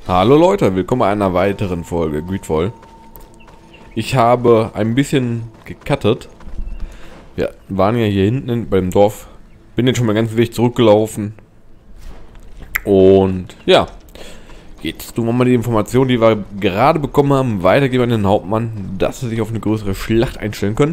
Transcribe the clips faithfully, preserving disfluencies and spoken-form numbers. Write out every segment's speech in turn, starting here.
Hallo Leute, willkommen bei einer weiteren Folge Greedfall. Ich habe ein bisschen gecuttet. Wir waren ja hier hinten beim Dorf. Bin jetzt schon mal ganz Weg zurückgelaufen. Und ja, jetzt tun wir mal die Informationen, die wir gerade bekommen haben, weitergeben an den Hauptmann, dass sie sich auf eine größere Schlacht einstellen können.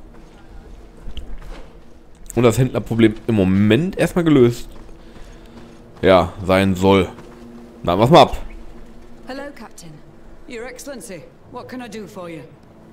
Und das Händlerproblem im Moment erstmal gelöst, ja, sein soll. Na, mach mal ab. Hello, Captain. Your Excellency, what can I do for you?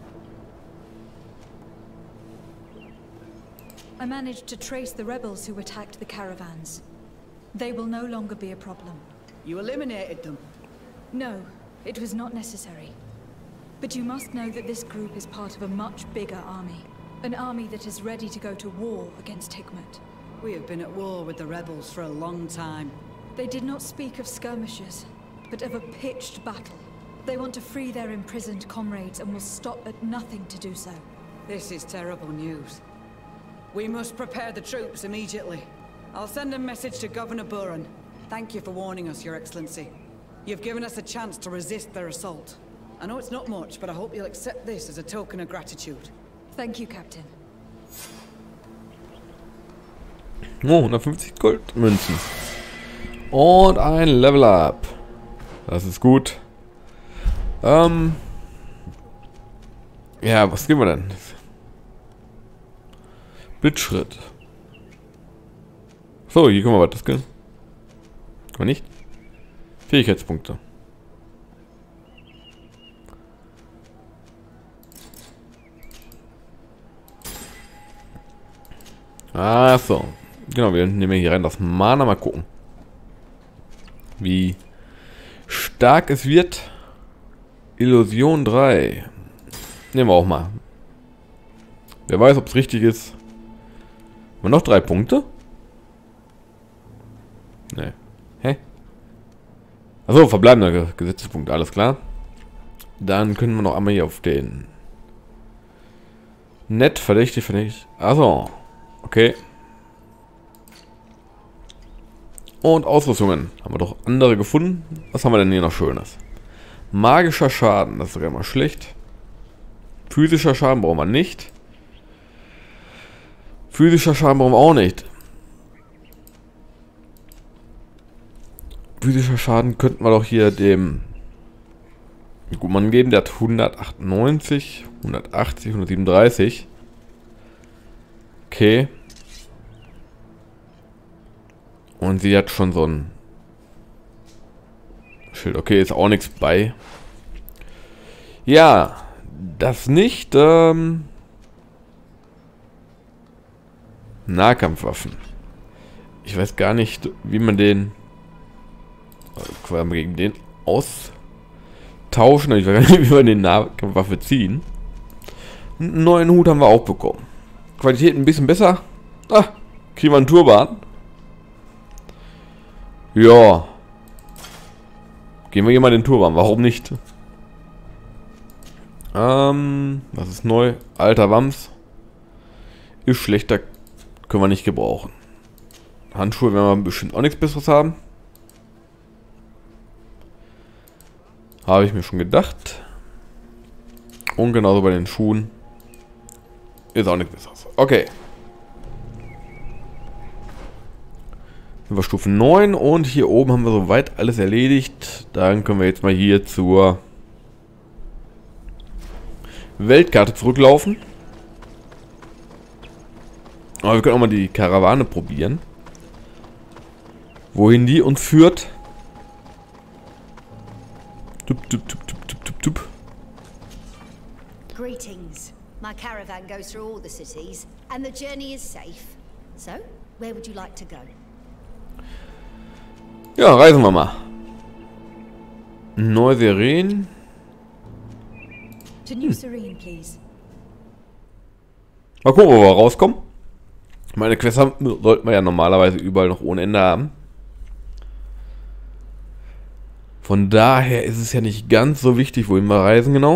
I managed to trace the rebels who attacked the caravans. They will no longer be a problem. You eliminated them. No, it was not necessary. But you must know that this group is part of a much bigger army. An army that is ready to go to war against Higmet. We have been at war with the rebels for a long time. They did not speak of skirmishes, but of a pitched battle. They want to free their imprisoned comrades and will stop at nothing to do so. This is terrible news. We must prepare the troops immediately. I'll send a message to Governor Buran. Thank you for warning us, Your Excellency. You've given us a chance to resist their assault. I know it's not much, but I hope you'll accept this as a token of gratitude. Thank you, Captain. Oh, hundertfünfzig Goldmünzen. Und ein Level Up. Das ist gut. Ähm. Ja, was geben wir denn? Blitzschritt. So, hier können wir was skillen. Können wir nicht? Fähigkeitspunkte. Ah, so. Genau, wir nehmen hier rein das Mana. Mal gucken, wie stark es wird. Illusion drei. Nehmen wir auch mal. Wer weiß, ob es richtig ist. Haben wir noch drei Punkte? Ne. Hä? Achso, verbleibende Gesetzespunkte, alles klar. Dann können wir noch einmal hier auf den Nett, verdächtig, verdächtig. Achso. Okay. Und Ausrüstungen. Haben wir doch andere gefunden. Was haben wir denn hier noch Schönes? Magischer Schaden, das ist sogar mal schlecht. Physischer Schaden brauchen wir nicht. Physischer Schaden brauchen wir auch nicht. Physischer Schaden könnten wir doch hier dem guten Mann geben. Der hat hundertachtundneunzig, hundertachtzig, hundertsiebenunddreißig. Okay. Und sie hat schon so ein Schild. Okay, ist auch nichts bei. Ja, das nicht. Ähm, Nahkampfwaffen. Ich weiß gar nicht, wie man den quasi gegen den austauschen. Ich weiß gar nicht, wie man den Nahkampfwaffe ziehen. Einen neuen Hut haben wir auch bekommen. Qualität ein bisschen besser. Ah, kriegen wir einen Turban. Ja. Gehen wir hier mal den Turban. Warum nicht? Ähm, was ist neu? Alter Wams. Ist schlechter. Können wir nicht gebrauchen. Handschuhe werden wir bestimmt auch nichts Besseres haben. Habe ich mir schon gedacht. Und genauso bei den Schuhen. Ist auch nichts Besseres. Okay. Sind wir Stufe neun und hier oben haben wir soweit alles erledigt. Dann können wir jetzt mal hier zur Weltkarte zurücklaufen. Aber wir können auch mal die Karawane probieren. Wohin die uns führt. Tup, tup, tup, tup, tup, tup, tup. Greetings. My caravan goes through all the cities, and the journey is safe. So, where would you like to go? Ja, reisen wir mal. Neu-Seren. To New Serene, please. Mal gucken, wo wir rauskommen. Meine Quests haben, sollten wir ja normalerweise überall noch ohne Ende haben. Von daher ist es ja nicht ganz so wichtig, wohin wir reisen genau.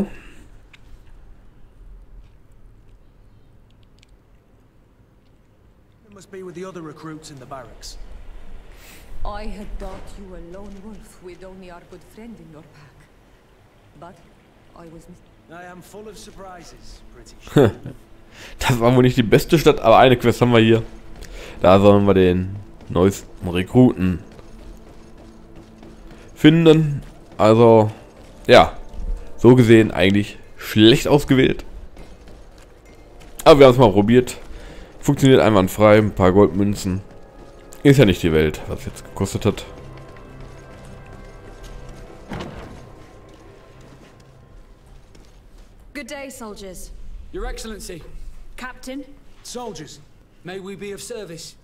It must be with the other recruits in the barracks. I had thought you a lone wolf with only our good friend in your pack. But I was mis- I am full of surprises, pretty sure. Das war wohl nicht die beste Stadt, aber eine Quest haben wir hier. Da sollen wir den neuesten Rekruten finden. Also, ja, so gesehen eigentlich schlecht ausgewählt. Aber wir haben es mal probiert. Funktioniert einwandfrei, ein paar Goldmünzen. Ist ja nicht die Welt, was es jetzt gekostet hat. Good day, soldiers. Your Excellency, Captain, Soldiers, may we be of service?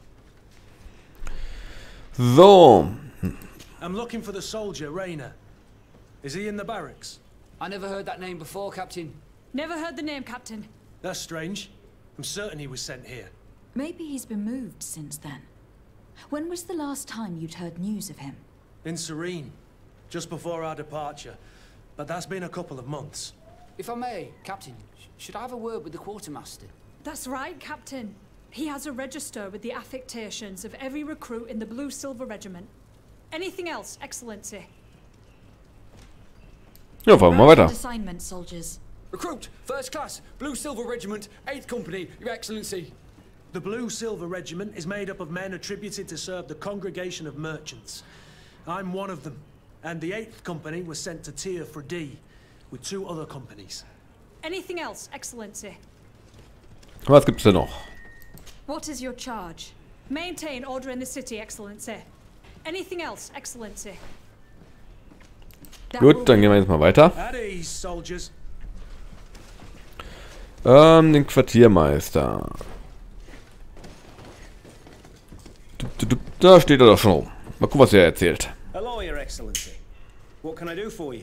So, I'm looking for the soldier, Rayner. Is he in the barracks? I never heard that name before, Captain. never heard the name, Captain. That's strange. I'm certain he was sent here. Maybe he's been moved since then. When was the last time you'd heard news of him? In Serene, just before our departure. But that's been a couple of months. If I may, Captain, sh should I have a word with the quartermaster? That's right, Captain. He has a register with the affectations of every recruit in the Blue Silver Regiment. Anything else, Excellency? ja, fahren wir mal Round weiter. and assignment, soldiers. Recruit, first class, Blue Silver Regiment, eighth Company, Your Excellency. The Blue Silver Regiment is made up of men attributed to serve the Congregation of Merchants. I'm one of them, and the eighth Company was sent to Tyr for D, with two other companies. Anything else, Excellency? Was gibt's denn noch? What is your charge? Maintain order in the city, Excellency. Anything else, Excellency? That will Gut, dann gehen wir jetzt mal weiter. At ease, soldiers. Ähm, den Quartiermeister. Dup, dup, dup, da steht er doch schon rum. Mal gucken, was er erzählt. Hello, Your Excellency. What can I do for you?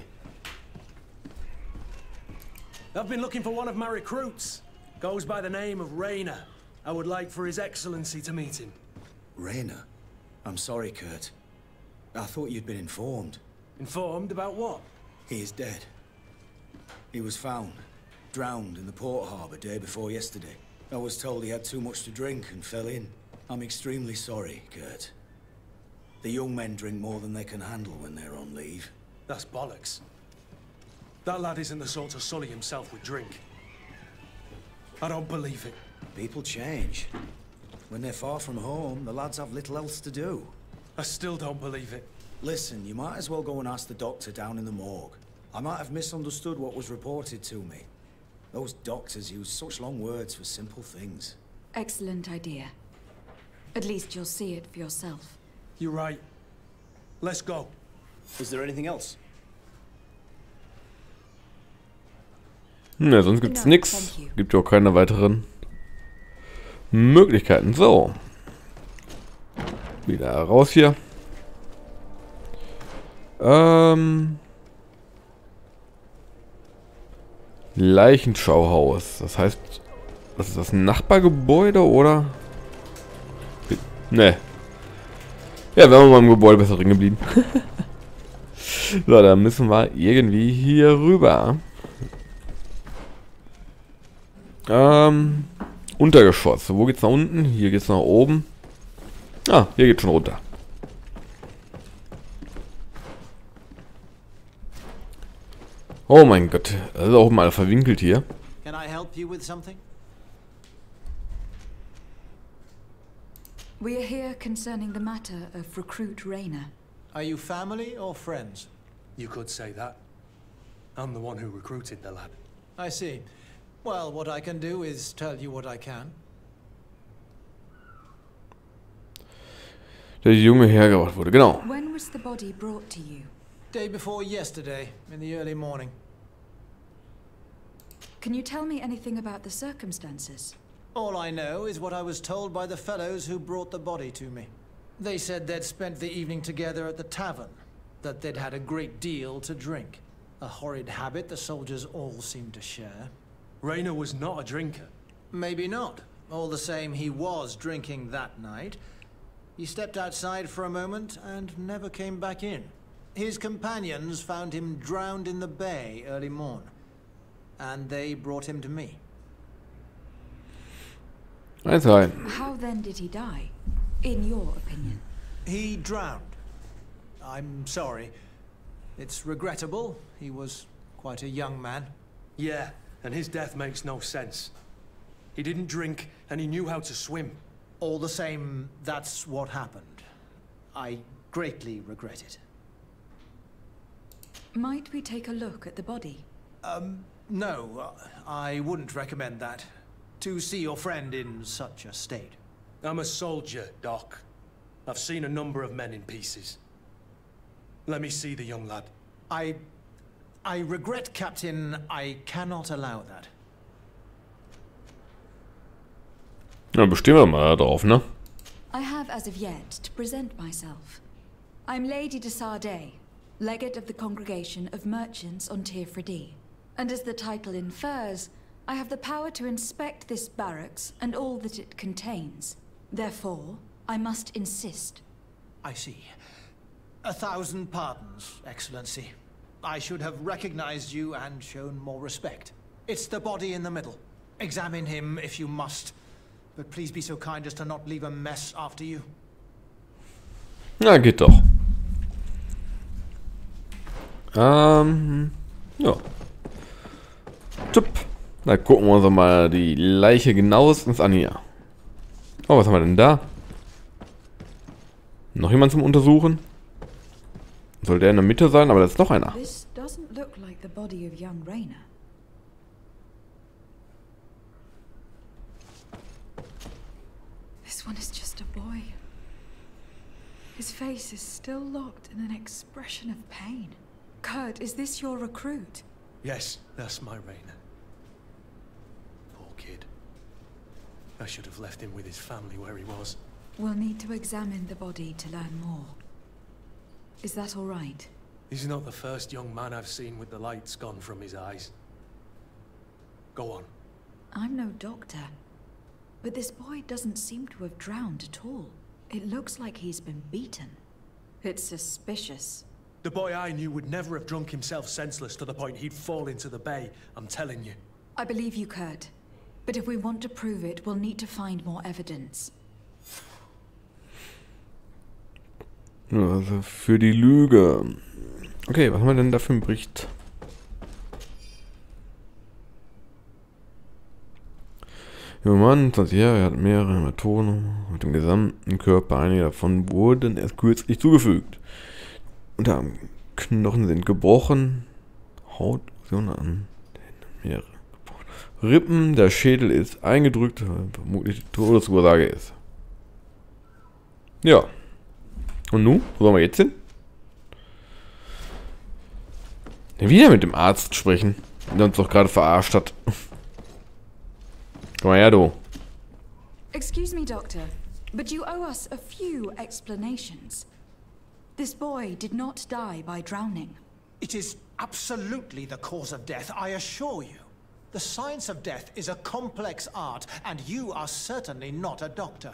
I've been looking for one of my recruits. Goes by the name of Rayner. I would like for His Excellency to meet him. Rayner? I'm sorry, Kurt. I thought you'd been informed. Informed about what? He is dead. He was found, drowned in the port harbour day before yesterday. I was told he had too much to drink and fell in. I'm extremely sorry, Kurt. The young men drink more than they can handle when they're on leave. That's bollocks. That lad isn't the sort to sully himself with drink. I don't believe it. People change. When they're far from home, the lads have little else to do. I still don't believe it. Listen, you might as well go and ask the doctor down in the morgue. I might have misunderstood what was reported to me. Those doctors use such long words for simple things. Excellent idea. At least you'll see it for yourself. You're right. Let's go. Is there anything else? Ne, sonst gibt's No, nix. thank you. Gibt ja auch keine weiteren Möglichkeiten. So. Wieder raus hier. Ähm. Leichenschauhaus. Das heißt, das ist das Nachbargebäude, oder? Ne. Ja, wir haben mal im Gebäude besser drin geblieben. So, dann müssen wir irgendwie hier rüber. Ähm, Untergeschoss. Wo geht's nach unten? Hier geht's nach oben. Ah, hier geht's schon runter. Oh mein Gott, das ist auch mal verwinkelt hier. Can I help you with something? We are here concerning the matter of recruit Rayner. Are you family or friends? You could say that. I'm the one who recruited the lad. I see. Well, what I can do is tell you what I can. Der Junge hergebracht wurde, genau. When was the body brought to you? Day before yesterday, in the early morning. Can you tell me anything about the circumstances? All I know is what I was told by the fellows who brought the body to me. They said they'd spent the evening together at the tavern, that they'd had a great deal to drink. A horrid habit the soldiers all seemed to share. Rayner was not a drinker. Maybe not. All the same, he was drinking that night. He stepped outside for a moment and never came back in. His companions found him drowned in the bay early morn, and they brought him to me. Eins rein. How then did he die, in your opinion? He drowned. I'm sorry. It's regrettable. He was quite a young man. Yeah, and his death makes no sense. He didn't drink, and he knew how to swim. All the same, that's what happened. I greatly regret it. Might we take a look at the body? Um, no, uh, I wouldn't recommend that. To see your friend in such a state. I'm a soldier, Doc. I've seen a number of men in pieces. Let me see the young lad. I... I regret, Captain. I cannot allow that. Ja, bestehen wir mal drauf, ne? I have as of yet to present myself. I'm Lady de Sardet, legate of the Congregation of Merchants on Tir Freddy. And as the title infers, I have the power to inspect this barracks and all that it contains. Therefore, I must insist. I see. A thousand pardons, Excellency. I should have recognized you and shown more respect. It's the body in the middle. Examine him if you must. But please be so kind as to not leave a mess after you. Na, geht doch. Ähm, ja. Tipp. Da gucken wir uns mal die Leiche genauestens an hier. Oh, was haben wir denn da? Noch jemand zum Untersuchen? Soll der in der Mitte sein? Aber da ist noch einer. This doesn't look like the body of young Rainer. This one is just a boy. His face is still locked in an expression of pain. Kurt, is this your recruit? Yes, that's my Rainer. Poor kid. I should have left him with his family where he was. We'll need to examine the body to learn more. Is that all right? He's not the first young man I've seen with the lights gone from his eyes. Go on. I'm no doctor, but this boy doesn't seem to have drowned at all. It looks like he's been beaten. It's suspicious. The boy I knew would never have drunk himself senseless to the point he'd fall into the bay, I'm telling you. I believe you, Kurt. But if we want to prove it, we'll need to find more evidence. Also für die Lüge. Okay, was haben wir denn da für einen Bericht? Junger Mann, zwanzig Jahre, er hat mehrere Hämatome mit dem gesamten Körper. Einige davon wurden erst kürzlich zugefügt. Unterarmknochen sind gebrochen. Haut an. Mehrere Rippen, der Schädel ist eingedrückt, weil vermutlich die Todesursache ist. Ja. Und nun? Wo sollen wir jetzt hin? Wieder mit dem Arzt sprechen, der uns doch gerade verarscht hat. Komm mal her, du. Excuse me, Doctor, but you owe us a few explanations. This boy did not die by drowning. It is absolutely the cause of death, I assure you. The science of death is a complex art, and you are certainly not a doctor.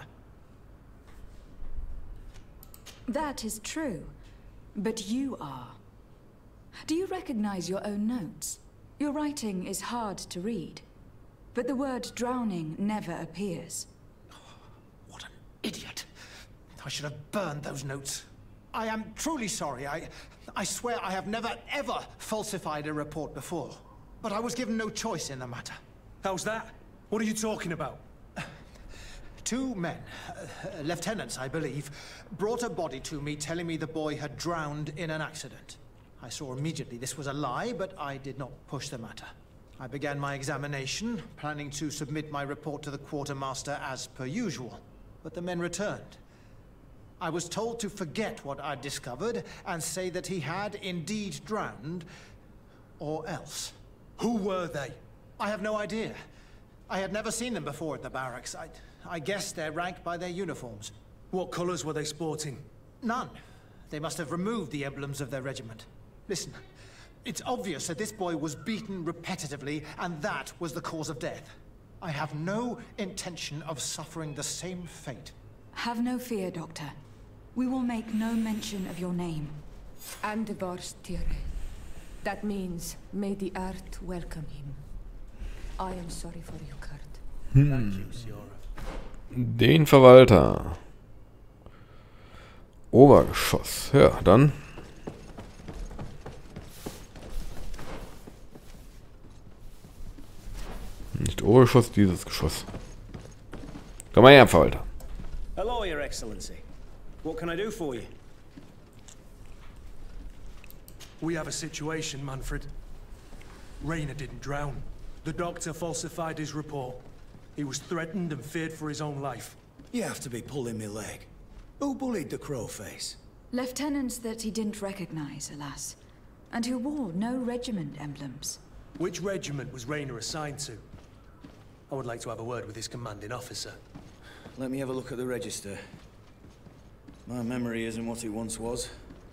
That is true, but you are. Do you recognize your own notes? Your writing is hard to read, but the word drowning never appears. What an idiot. I should have burned those notes. I am truly sorry. I, I swear I have never, ever falsified a report before. But I was given no choice in the matter. How's that? What are you talking about? Two men, uh, lieutenants I believe, brought a body to me telling me the boy had drowned in an accident. I saw immediately this was a lie, but I did not push the matter. I began my examination, planning to submit my report to the quartermaster as per usual. But the men returned. I was told to forget what I'd discovered and say that he had indeed drowned, or else. Who were they? I have no idea. I had never seen them before at the barracks. I, I guess they're ranked by their uniforms. What colours were they sporting? None. They must have removed the emblems of their regiment. Listen, it's obvious that this boy was beaten repetitively, and that was the cause of death. I have no intention of suffering the same fate. Have no fear, Doctor. We will make no mention of your name. Andvars Tire. That means, may the earth welcome him. I am sorry for you, Kurt. Hm. Den Verwalter. Obergeschoss. Ja, dann. Nicht Obergeschoss, dieses Geschoss. Komm mal her, Verwalter. Hello, Your Excellency. What can I do for you? We have a situation, Manfred. Rainer didn't drown. The doctor falsified his report. He was threatened and feared for his own life. You have to be pulling me leg. Who bullied the crowface? Lieutenants that he didn't recognize, alas. And who wore no regiment emblems. Which regiment was Rainer assigned to? I would like to have a word with his commanding officer. Let me have a look at the register. My memory isn't what it once was.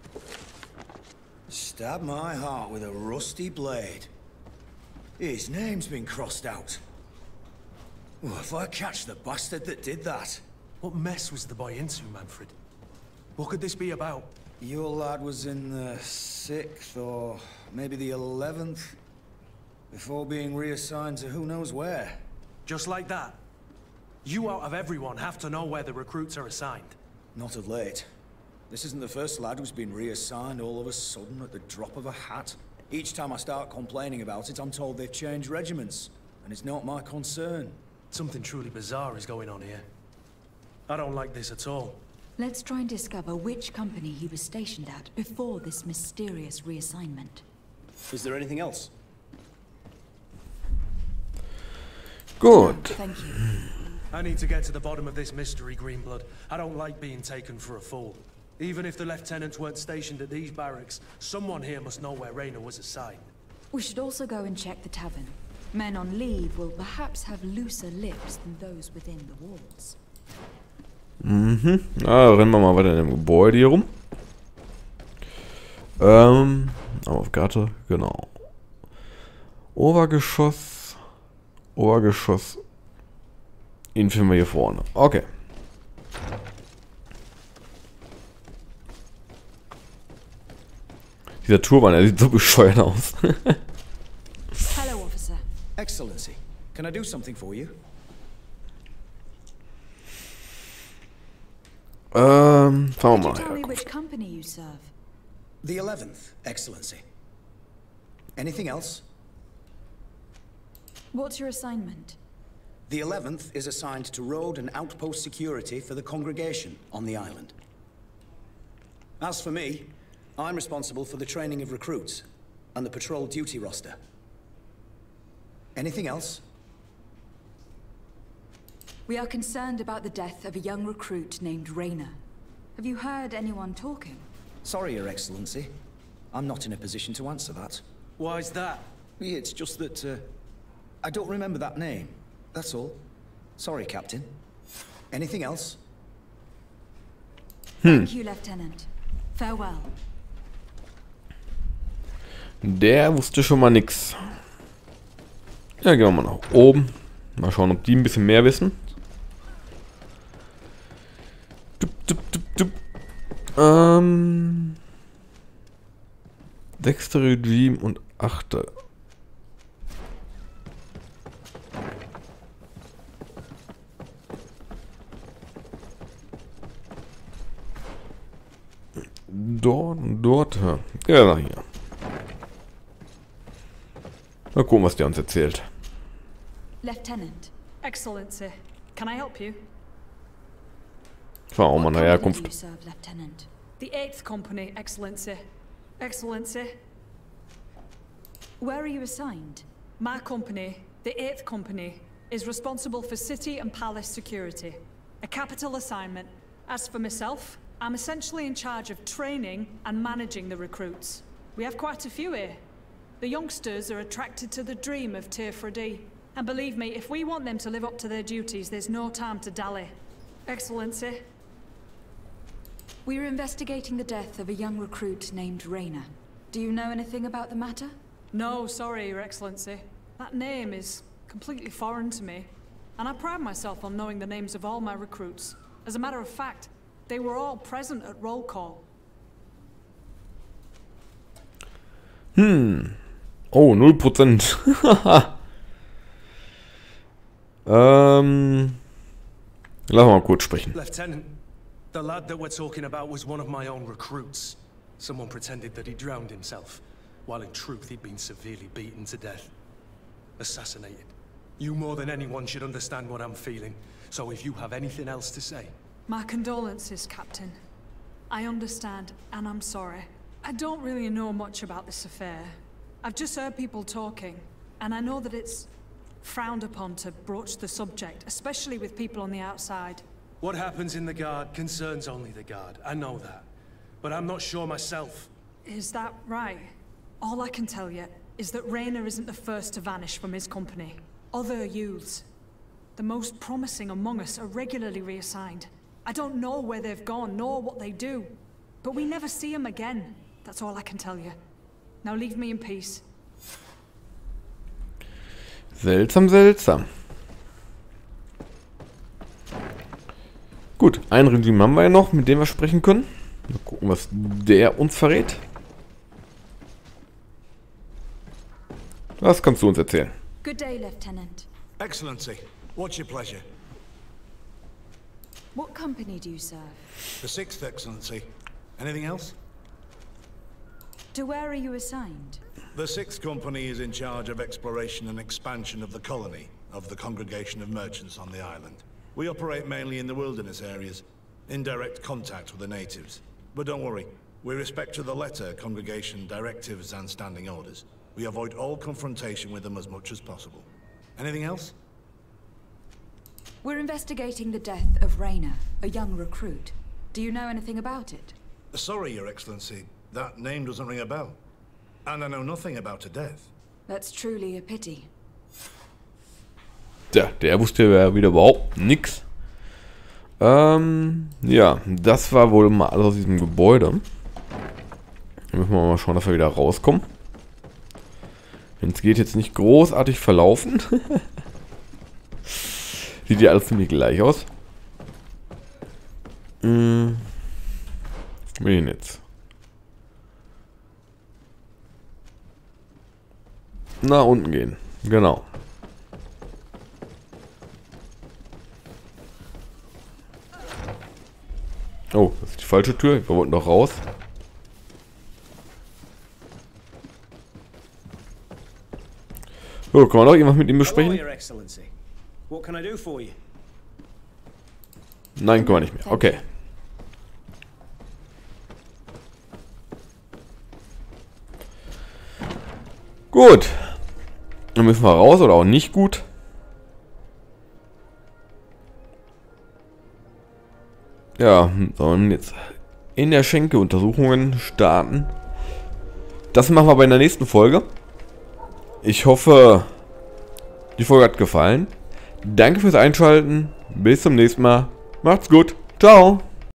Stab my heart with a rusty blade. His name's been crossed out. Oh, if I catch the bastard that did that. What mess was the boy into, Manfred? What could this be about? Your lad was in the sixth or maybe the eleventh before being reassigned to who knows where. Just like that? You out of everyone have to know where the recruits are assigned. Not of late. This isn't the first lad who's been reassigned all of a sudden at the drop of a hat. Each time I start complaining about it, I'm told they've changed regiments, and it's not my concern. Something truly bizarre is going on here. I don't like this at all. Let's try and discover which company he was stationed at before this mysterious reassignment. Is there anything else? Good. Thank you. I need to get to the bottom of this mystery, Greenblood. I don't like being taken for a fool. Even if the lieutenants weren't stationed at these barracks, someone here must know where Rainer was assigned. We should also go and check the tavern. Men on leave will perhaps have looser lips than those within the walls. Mhm. Ah, rennen wir mal weiter in dem Gebäude hier rum. Ähm, auf Karte, genau. Obergeschoss. Obergeschoss. Ihn finden wir hier vorne. Okay. Dieser Turban, der sieht so bescheuert aus. Hello, officer. Excellency, can I do something for you? Ähm, fahren wir Could you tell mal me her. which company you serve? The eleventh, Excellency. Anything else? What's your assignment? The eleventh is assigned to road and outpost security for the congregation on the island. As for me, I'm responsible for the training of recruits and the patrol duty roster. Anything else? We are concerned about the death of a young recruit named Rainer. Have you heard anyone talking? Sorry, Your Excellency. I'm not in a position to answer that. Why's that? It's just that, uh, I don't remember that name. That's all. Sorry, Captain. Anything else? Thank you, Lieutenant. Farewell. Der wusste schon mal nix. Ja, gehen wir mal nach oben. Mal schauen, ob die ein bisschen mehr wissen. Dup, dup, dup, dup. Ähm. Sechste Regime und achte. Dort und dort. Ja, genau hier. Mal gucken, was der uns erzählt. Lieutenant. Excellency, can I help you? Das war auch mal eine What company Herkunft. do you serve, Lieutenant? The eighth Company, Excellency. Excellency, Where are you assigned? my company, the eighth Company, is responsible for city and palace security. A capital assignment. As for myself, I'm essentially in charge of training and managing the recruits. We have quite a few here. The youngsters are attracted to the dream of Teer Fradee. And believe me, if we want them to live up to their duties, there's no time to dally. Excellency, We are investigating the death of a young recruit named Rainer. Do you know anything about the matter? no, sorry, Your Excellency. That name is completely foreign to me. And I pride myself on knowing the names of all my recruits. As a matter of fact, they were all present at roll call. Hm. Oh, null Prozent. ähm. Lass mal kurz sprechen. Lieutenant, The lad that we're talking about was one of my own recruits. Someone pretended that he drowned himself, while in truth he'd been severely beaten to death. Assassinated. You more than anyone should understand what I'm feeling, so if you have anything else to say... My condolences, Captain. I understand, and I'm sorry. I don't really know much about this affair. I've just heard people talking, and I know that it's frowned upon to broach the subject, especially with people on the outside. What happens in the Guard concerns only the Guard, I know that. But I'm not sure myself. Is that right? All I can tell you is that Rayner isn't the first to vanish from his company. Other youths, the most promising among us, are regularly reassigned. I don't know where they've gone, nor what they do. But we never see them again. That's all I can tell you. Now leave me in peace. Seltsam, seltsam. Gut, einen Regime haben wir ja noch, mit dem wir sprechen können. Mal gucken, was der uns verrät. Was kannst du uns erzählen? Good day, Lieutenant. Excellency, what's your pleasure? What company do you serve? The Sixth, Excellency. Anything else? To where are you assigned? The Sixth Company is in charge of exploration and expansion of the colony of the Congregation of Merchants on the island. We operate mainly in the wilderness areas, in direct contact with the natives. But don't worry, we respect to the letter Congregation directives and standing orders. We avoid all confrontation with them as much as possible. Anything else? We're investigating the death of Rayner, a young recruit. Do you know anything about it? Sorry, Your Excellency. That name doesn't ring a bell. And I know nothing about her death. That's truly a pity. Tja, der wusste ja wieder überhaupt nix. Ähm, ja, das war wohl mal alles aus diesem Gebäude. Dann müssen wir mal schauen, dass wir wieder rauskommen. Wenn es geht, jetzt nicht großartig verlaufen. Sieht ja alles ziemlich gleich aus. Hm. Wen jetzt? Nach unten gehen. Genau. Oh, das ist die falsche Tür. Wir wollten doch raus. So, kann man noch irgendwas mit ihm besprechen? Nein, können wir nicht mehr. Okay. Gut. Dann müssen wir raus oder auch nicht gut. Ja, sollen wir jetzt in der Schenke Untersuchungen starten. Das machen wir bei der nächsten Folge. Ich hoffe, die Folge hat gefallen. Danke fürs Einschalten. Bis zum nächsten Mal. Macht's gut. Ciao.